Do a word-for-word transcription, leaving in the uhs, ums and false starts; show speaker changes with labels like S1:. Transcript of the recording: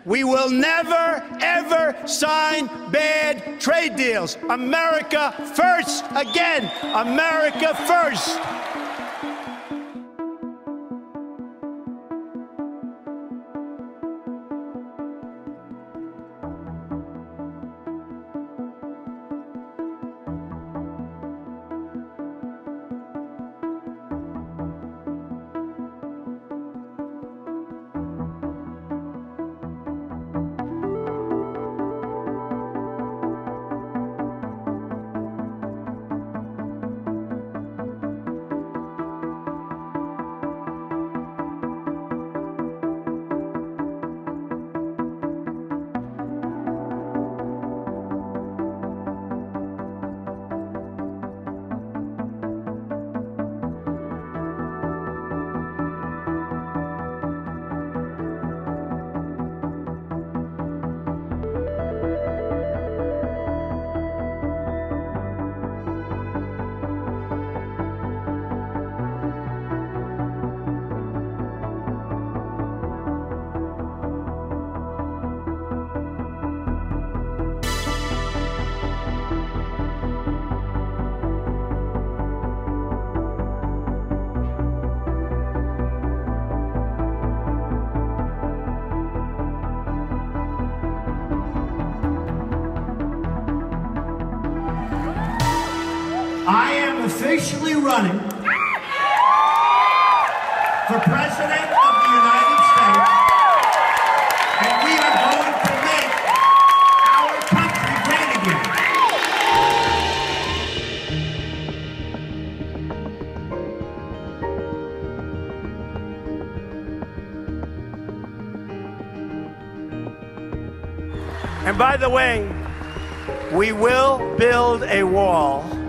S1: We will never, ever sign bad trade deals. America first. Again, America first.
S2: I am officially running for President of the United States, and we are going to make our country great again.
S1: And by the way, we will build a wall